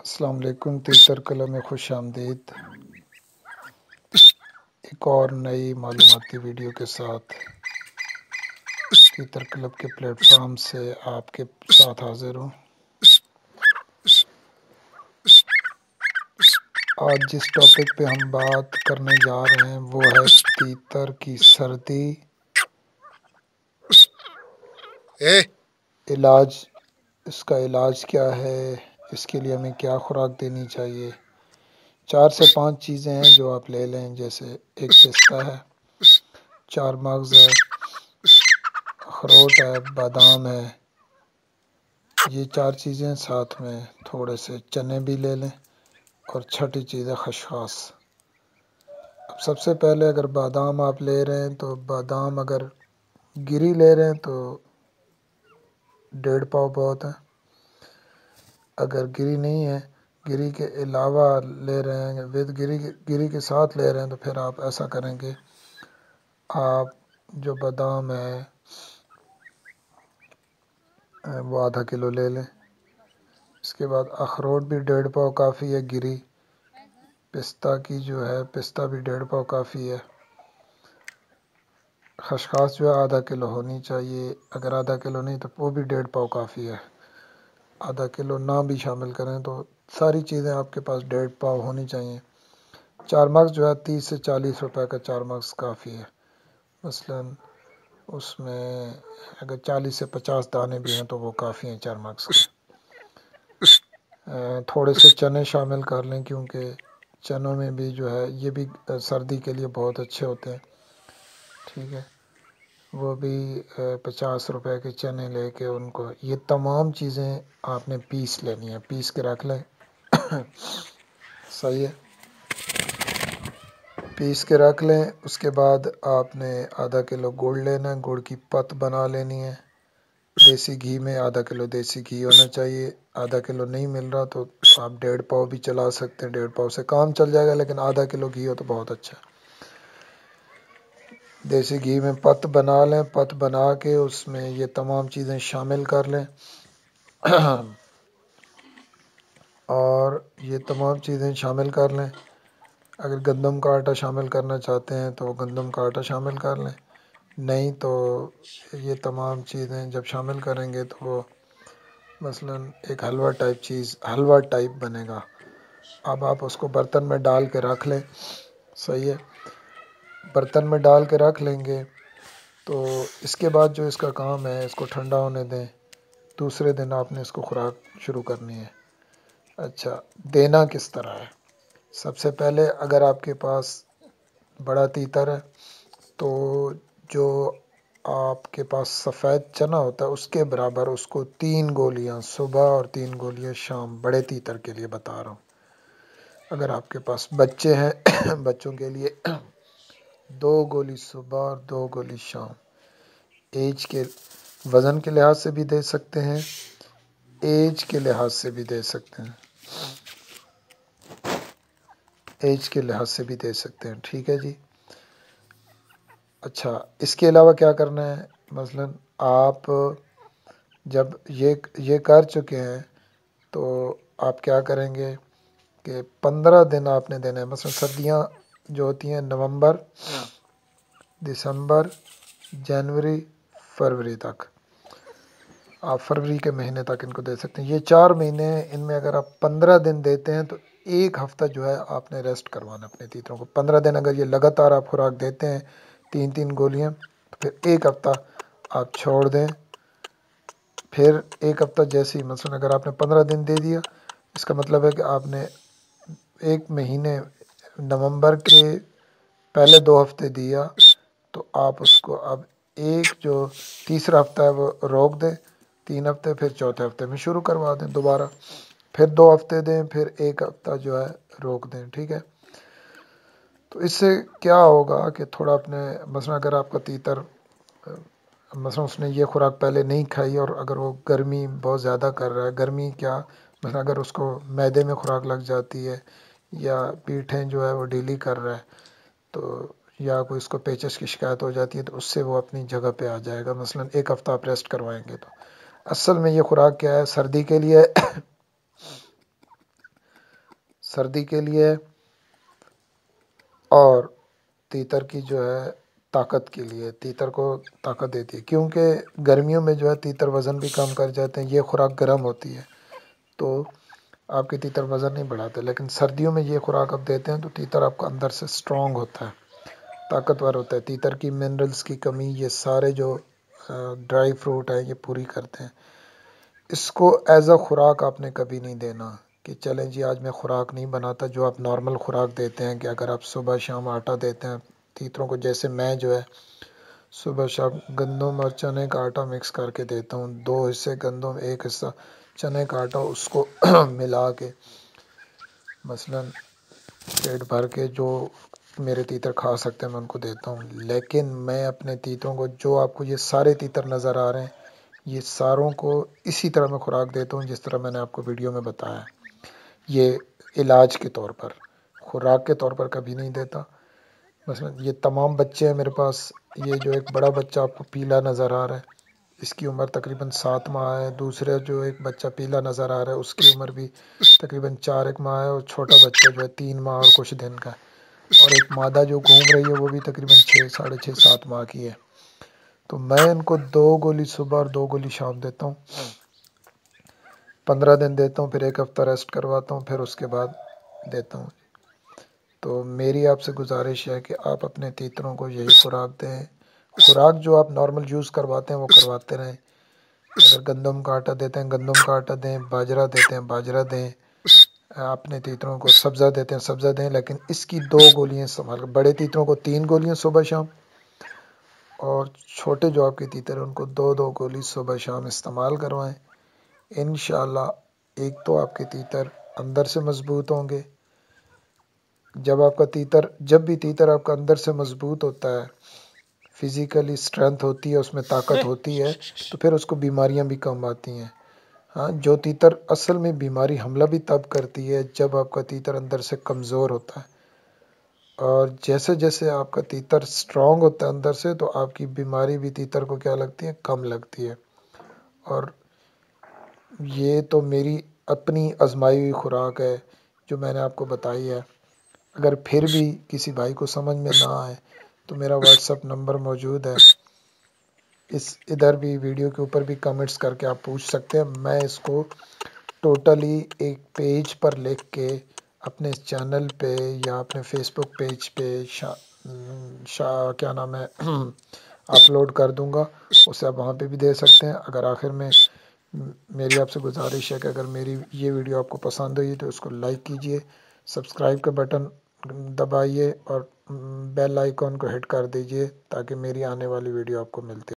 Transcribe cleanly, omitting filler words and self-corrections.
السلام علیکم، تیتر کلب میں خوش آمدید۔ ایک اور نئی معلوماتی ویڈیو کے ساتھ تیتر کلب کے پلیٹ فارم سے آپ کے ساتھ حاضر ہوں۔ آج جس ٹاپک پہ ہم بات کرنے جا رہے ہیں وہ ہے تیتر کی سردی، علاج، اس کا علاج کیا ہے، اس کے لیے ہمیں کیا خوراک دینی چاہیے۔ 4 سے 5 چیزیں ہیں جو آپ لے لیں، جیسے ایک پستہ ہے، 4 مغز ہے، اخروٹ ہے، بادام ہے، یہ 4 چیزیں ساتھ میں تھوڑے سے چنے بھی لے لیں، اور چھٹی چیز ہے خشخاش۔ اب سب سے پہلے اگر بادام آپ لے رہے ہیں تو بادام اگر گری لے رہے ہیں تو 1.5 پاؤ بہت ہے۔ اگر گری نہیں ہے، گری کے علاوہ لے رہے ہیں، ود گری کے ساتھ لے رہے ہیں، تو پھر آپ ایسا کریں گے، آپ جو بادام ہے وہ ½ کلو لے لیں۔ اس کے بعد اخروٹ بھی 1.5 پاؤ کافی ہے، گری۔ پستہ کی جو ہے، پستہ بھی 1.5 پاؤ کافی ہے۔ خشخاش جو ہے ½ کلو ہونی چاہیے، اگر ½ کلو نہیں تو وہ بھی 1.5 پاؤ کافی ہے۔ ½ کلو نہ بھی شامل کریں تو ساری چیزیں آپ کے پاس 1.5 پاؤ ہونی چاہیے۔ 4 مغز جو ہے 30 سے 40 روپے کا 4 مغز کافی ہے۔ مثلاً اس میں اگر 40 سے 50 دانے بھی ہیں تو وہ کافی ہیں 4 مغز کے۔ تھوڑے سے چنے شامل کر لیں، کیونکہ چنوں میں بھی جو ہے یہ بھی سردی کے لیے بہت اچھے ہوتے ہیں، ٹھیک ہے۔ وہ بھی 50 روپے کے چنے لے کے ان کو، یہ تمام چیزیں آپ نے پیس لینی ہیں، پیس کے رکھ لیں، صحیح ہے، پیس کے رکھ لیں۔ اس کے بعد آپ نے ½ کلو گڑ لینا ہے، گڑ کی پت بنا لینی ہے۔ دیسی گھی میں ½ کلو دیسی گھی ہونا چاہیے۔ ½ کلو نہیں مل رہا تو آپ 1.5 پاؤ بھی چلا سکتے ہیں، 1.5 پاؤ سے کام چل جائے گا، لیکن ½ کلو گھی ہو تو بہت اچھا ہے۔ دیسی گھی میں پت بنا لیں، پت بنا کے اس میں یہ تمام چیزیں شامل کر لیں، اور یہ تمام چیزیں شامل کر لیں۔ اگر گندم کا آٹا شامل کرنا چاہتے ہیں تو گندم کا آٹا شامل کر لیں، نہیں تو یہ تمام چیزیں جب شامل کریں گے تو وہ مثلاً ایک حلوہ ٹائپ حلوہ ٹائپ بنے گا۔ اب آپ اس کو برتن میں ڈال کے رکھ لیں، صحیح ہے، برتن میں ڈال کے رکھ لیں گے تو اس کے بعد جو اس کا کام ہے، اس کو ٹھنڈا ہونے دیں، دوسرے دن آپ نے اس کو خوراک شروع کرنی ہے۔ اچھا، دینا کس طرح ہے؟ سب سے پہلے اگر آپ کے پاس بڑا تیتر ہے تو جو آپ کے پاس سفید چنا ہوتا ہے اس کے برابر اس کو 3 گولیاں صبح اور 3 گولیاں شام، بڑے تیتر کے لیے بتا رہا ہوں۔ اگر آپ کے پاس بچے ہیں بچوں کے لیے 2 گولی صبح اور 2 گولی شام۔ ایج کے وزن کے لحاظ سے بھی دے سکتے ہیں، ایج کے لحاظ سے بھی دے سکتے ہیں، ایج کے لحاظ سے بھی دے سکتے ہیں، ٹھیک ہے جی۔ اچھا، اس کے علاوہ کیا کرنا ہے؟ مثلاً آپ جب یہ کر چکے ہیں تو آپ کیا کریں گے کہ 15 دن آپ نے دینا ہے۔ مثلاً سردیاں جو ہوتی ہیں نومبر، دسمبر، جنوری، فروری تک، آپ فروری کے مہینے تک ان کو دے سکتے ہیں۔ یہ 4 مہینے ہیں، ان میں اگر آپ 15 دن دیتے ہیں تو 1 ہفتہ جو ہے آپ نے ریسٹ کروانا اپنے تیتروں کو۔ 15 دن اگر یہ لگاتار آپ خوراک دیتے ہیں 3 گولیاں، تو پھر 1 ہفتہ آپ چھوڑ دیں، پھر 1 ہفتہ جیسے ہی، مثلاً اگر آپ نے 15 دن دے دیا، اس کا مطلب ہے کہ آپ نے 1 مہینے نومبر کے پہلے 2 ہفتے دیا، تو آپ اس کو اب جو تیسرا ہفتہ ہے وہ روک دیں، 3 ہفتے، پھر چوتھے ہفتے میں شروع کروا دیں دوبارہ، پھر 2 ہفتے دیں، پھر 1 ہفتہ جو ہے روک دیں، ٹھیک ہے۔ تو اس سے کیا ہوگا کہ تھوڑا اپنے، مثلاً اگر آپ کا تیتر مثلاً اس نے یہ خوراک پہلے نہیں کھائی اور اگر وہ گرمی بہت زیادہ کر رہا ہے، گرمی کیا، مثلاً اگر اس کو معدے میں خوراک لگ جاتی ہے یا پیٹھیں جو ہے وہ ڈھیلی کر رہا ہے، تو یا کوئی اس کو پیچس کی شکایت ہو جاتی ہے، تو اس سے وہ اپنی جگہ پہ آ جائے گا۔ مثلاً 1 ہفتہ آپ ریسٹ کروائیں گے تو اصل میں یہ خوراک کیا ہے، سردی کے لیے سردی کے لیے ہے اور تیتر کی جو ہے طاقت کے لیے، تیتر کو طاقت دیتی ہے، کیونکہ گرمیوں میں جو ہے تیتر وزن بھی کم کر جاتے ہیں، یہ خوراک گرم ہوتی ہے تو آپ کے تیتر وزن نہیں بڑھاتے، لیکن سردیوں میں یہ خوراک آپ دیتے ہیں تو تیتر آپ کا اندر سے اسٹرانگ ہوتا ہے، طاقتور ہوتا ہے، تیتر کی منرلز کی کمی یہ سارے جو ڈرائی فروٹ ہیں یہ پوری کرتے ہیں۔ اس کو ایز اے خوراک آپ نے کبھی نہیں دینا کہ چلیں جی آج میں خوراک نہیں بناتا، جو آپ نارمل خوراک دیتے ہیں کہ اگر آپ صبح شام آٹا دیتے ہیں تیتروں کو، جیسے میں جو ہے صبح شام گندم اور چنے کا آٹا مکس کر کے دیتا ہوں، 2 حصے گندم 1 حصہ چنے کا آٹا، اس کو ملا کے مثلا پیٹ بھر کے جو میرے تیتر کھا سکتے ہیں میں ان کو دیتا ہوں۔ لیکن میں اپنے تیتروں کو، جو آپ کو یہ سارے تیتر نظر آ رہے ہیں، یہ ساروں کو اسی طرح میں خوراک دیتا ہوں جس طرح میں نے آپ کو ویڈیو میں بتایا ہے، یہ علاج کے طور پر، خوراک کے طور پر کبھی نہیں دیتا۔ مثلا یہ تمام بچے ہیں میرے پاس، یہ جو ایک بڑا بچہ آپ کو پیلا نظر آ رہا ہے اس کی عمر تقریباً 7 ماہ ہے، دوسرے جو ایک بچہ پیلا نظر آ رہا ہے اس کی عمر بھی تقریباً 4 ماہ ہے، اور چھوٹا بچہ جو ہے 3 ماہ اور کچھ دن کا ہے، اور ایک مادہ جو گھوم رہی ہے وہ بھی تقریباً 6 ساڑھے 6 7 ماہ کی ہے۔ تو میں ان کو 2 گولی صبح اور 2 گولی شام دیتا ہوں، 15 دن دیتا ہوں، پھر 1 ہفتہ ریسٹ کرواتا ہوں، پھر اس کے بعد دیتا ہوں۔ تو میری آپ سے گزارش ہے کہ آپ اپنے تیتروں کو یہی خوراک دیں، خوراک جو آپ نارمل یوز کرواتے ہیں وہ کرواتے رہیں، اگر گندم کا آٹا دیتے ہیں گندم کا آٹا دیں، باجرہ دیتے ہیں باجرہ دیں، اپنے تیتروں کو سبزہ دیتے ہیں سبزہ دیں، لیکن اس کی 2 گولیاں استعمال کریں، بڑے تیتروں کو 3 گولیاں صبح شام، اور چھوٹے جو آپ کے تیتر ہیں ان کو 2 2 گولی صبح شام استعمال کروائیں۔ انشاءاللہ ایک تو آپ کے تیتر اندر سے مضبوط ہوں گے، جب بھی تیتر آپ کا اندر سے مضبوط ہوتا ہے، فزیکلی اسٹرینتھ ہوتی ہے، اس میں طاقت ہوتی ہے، تو پھر اس کو بیماریاں بھی کم آتی ہیں۔ ہاں، جو تیتر اصل میں بیماری حملہ بھی تب کرتی ہے جب آپ کا تیتر اندر سے کمزور ہوتا ہے، اور جیسے جیسے آپ کا تیتر اسٹرانگ ہوتا ہے اندر سے تو آپ کی بیماری بھی تیتر کو کیا لگتی ہے، کم لگتی ہے۔ اور یہ تو میری اپنی آزمائی ہوئی خوراک ہے جو میں نے آپ کو بتائی ہے، اگر پھر بھی کسی بھائی کو سمجھ میں نہ آئے تو میرا واٹس اپ نمبر موجود ہے، ادھر بھی ویڈیو کے اوپر بھی کمنٹس کر کے آپ پوچھ سکتے ہیں، میں اس کو ٹوٹلی ایک پیج پر لکھ کے اپنے چینل پہ یا اپنے فیس بک پیج پہ کیا نام ہے اپلوڈ کر دوں گا، اسے آپ وہاں پہ بھی دے سکتے ہیں۔ اگر آخر میں میری آپ سے گزارش ہے کہ اگر میری یہ ویڈیو آپ کو پسند ہوئی تو اس کو لائک کیجئے، سبسکرائب کا بٹن دبائیے اور بیل آئیکن کو ہٹ کر دیجئے تاکہ میری آنے والی ویڈیو آپ کو ملتی